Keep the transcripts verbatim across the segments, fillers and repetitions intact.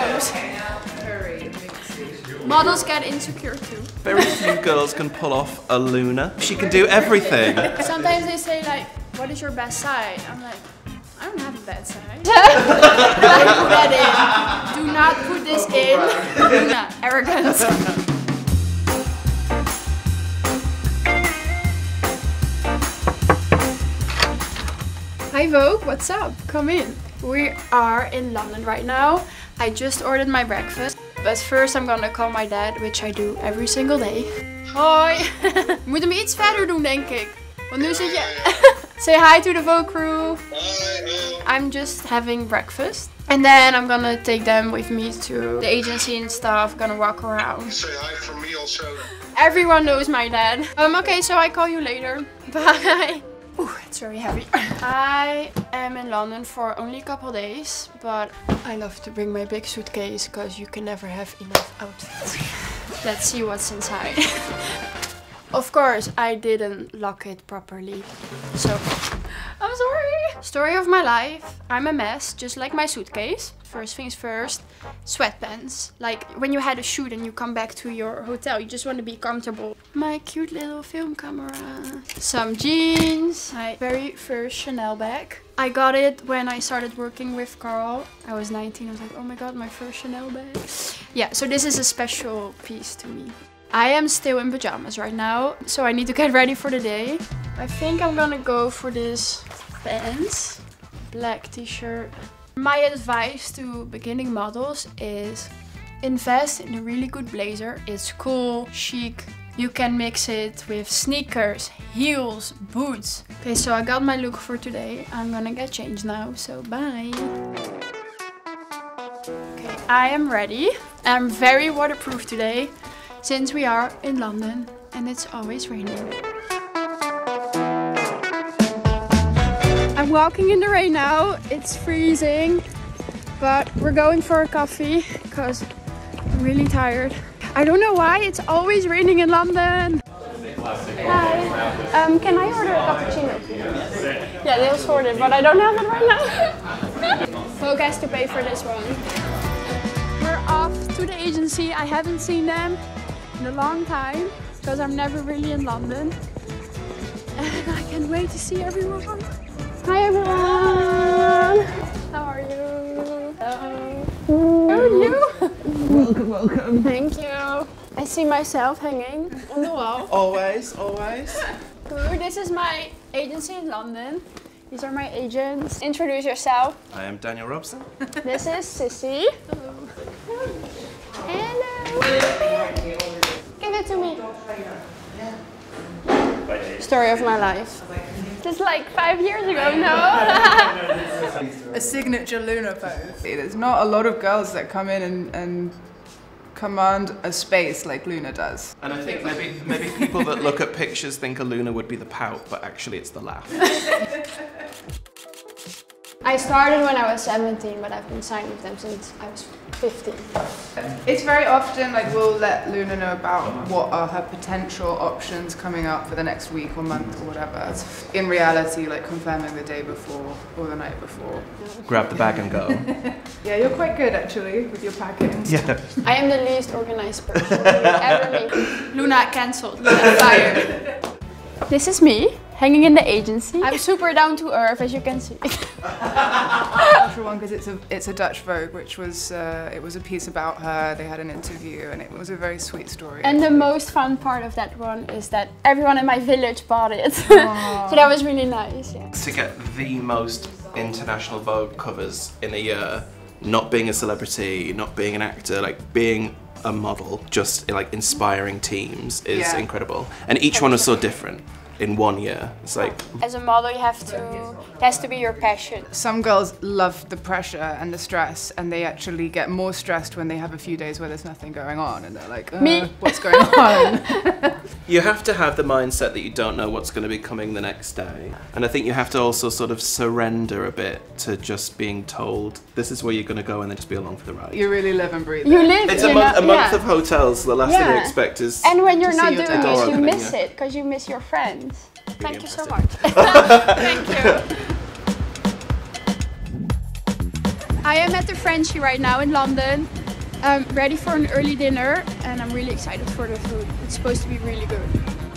knows. Models get insecure too. Very few girls can pull off a Luna. She can do everything. Sometimes they say like, what is your best side? I'm like, I don't have a bad side. Don't put that in. Do not put this in. Luna, arrogant. Hi Vogue, what's up? Come in. We are in London right now. I just ordered my breakfast. But first I'm gonna call my dad, which I do every single day. Hoi! We moeten hem iets verder doen, denk ik. Want nu zit je... Say hi to the Vogue crew. Hi. I'm just having breakfast. And then I'm gonna take them with me to the agency and stuff. Gonna walk around. Say hi from me also. Everyone knows my dad. Um, okay, so I call you later. Bye. Ooh, it's very heavy. I am in London for only a couple days, but I love to bring my big suitcase because you can never have enough outfits. Let's see what's inside. Of course, I didn't lock it properly, so I'm sorry. Story of my life. I'm a mess, just like my suitcase. First things first, sweatpants. Like when you had a shoot and you come back to your hotel, you just want to be comfortable. My cute little film camera. Some jeans. My very first Chanel bag. I got it when I started working with Carl. I was nineteen. I was like, oh my god, my first Chanel bag. Yeah, so this is a special piece to me. I am still in pajamas right now, so I need to get ready for the day. I think I'm gonna go for this pants, black t-shirt. My advice to beginning models is invest in a really good blazer. It's cool, chic. You can mix it with sneakers, heels, boots. Okay, so I got my look for today. I'm gonna get changed now, so bye. Okay, I am ready. I'm very waterproof today, since we are in London and it's always raining. I'm walking in the rain now. It's freezing, but we're going for a coffee because I'm really tired. I don't know why it's always raining in London. Hi, um, can I order a cappuccino? Yeah, they'll sort it, but I don't have it right now. Vogue has to pay for this one. We're off to the agency. I haven't seen them in a long time because I'm never really in London. And I can't wait to see everyone. Hi everyone! How are you? Hello. How are you? Welcome, welcome. Thank you. I see myself hanging on the wall. Always, always. Good. This is my agency in London. These are my agents. Introduce yourself. I am Daniel Robson. This is Sissy. Hello. Hello. Give it to me. Story of my life. Just like five years ago, no? A signature Luna pose. There's not a lot of girls that come in and, and command a space like Luna does. And I think maybe maybe people that look at pictures think a Luna would be the pout, but actually it's the laugh. I started when I was seventeen, but I've been signed with them since I was fifteen. It's very often like we'll let Luna know about what are her potential options coming up for the next week or month or whatever. In reality, like confirming the day before or the night before. Grab the bag and go. Yeah, you're quite good actually with your packing. Yeah. I am the least organized person you ever meet. Luna cancelled. Luna fired. This is me. Hanging in the agency. I'm super down to earth, as you can see. Special one because it's a it's a Dutch Vogue, which was uh, it was a piece about her. They had an interview, and it was a very sweet story. And the most fun part of that one is that everyone in my village bought it. So that was really nice. Yeah. To get the most international Vogue covers in a year, not being a celebrity, not being an actor, like being a model, just like inspiring teams is Yeah. incredible. And each one is so different. In one year, it's like... As a model, you have to, it has to be your passion. Some girls love the pressure and the stress, and they actually get more stressed when they have a few days where there's nothing going on, and they're like, uh, Me? what's going on? You have to have the mindset that you don't know what's going to be coming the next day. And I think you have to also sort of surrender a bit to just being told, this is where you're going to go, and then just be along for the ride. You really live and breathe You it. live, It's you a, month, know, a month yeah. of hotels, the last thing you Yeah. expect is... And when you're to not see your doing door it, you opening, miss yeah. it, because you miss your friends. Thank you so impressive. much. Thank you. I am at the Frenchie right now in London. I'm ready for an early dinner and I'm really excited for the food. It's supposed to be really good.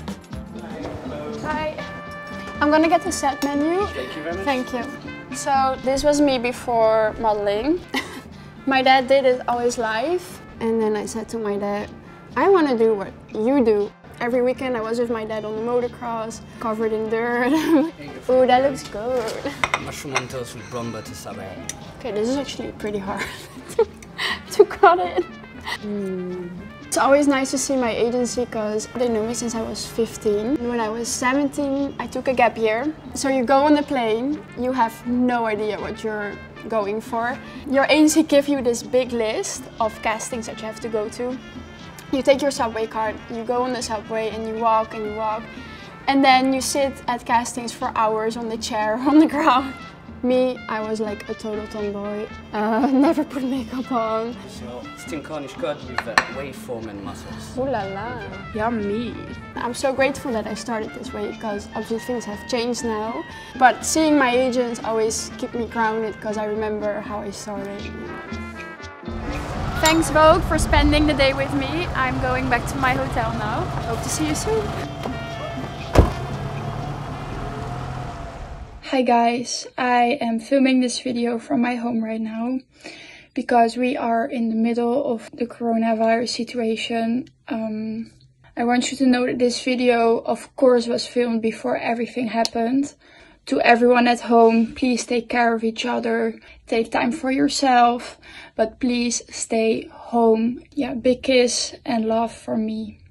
Hi. I'm gonna get the set menu. Thank you very much. Thank you. So this was me before modeling. My dad did it all his life. And then I said to my dad, I want to do what you do. Every weekend I was with my dad on the motocross, covered in dirt. Ooh, that looks good. Mushroom on toast with brown butter sabre. Okay, this is actually pretty hard to cut it. Mm. It's always nice to see my agency because they know me since I was fifteen. When I was seventeen, I took a gap year. So you go on the plane, you have no idea what you're going for. Your agency gives you this big list of castings that you have to go to. You take your subway card, you go on the subway and you walk and you walk. And then you sit at castings for hours on the chair, on the ground. Me, I was like a total tomboy. Uh, never put makeup on. So, steamed Cornish cod with uh, waveform and mussels. Ooh la la. Yummy. I'm so grateful that I started this way because obviously things have changed now. But seeing my agents always keep me grounded because I remember how I started. Thanks Vogue for spending the day with me. I'm going back to my hotel now. I hope to see you soon. Hi guys, I am filming this video from my home right now because we are in the middle of the coronavirus situation. Um, I want you to know that this video of course was filmed before everything happened. To everyone at home, please take care of each other, take time for yourself, but please stay home. Yeah, big kiss and love from me.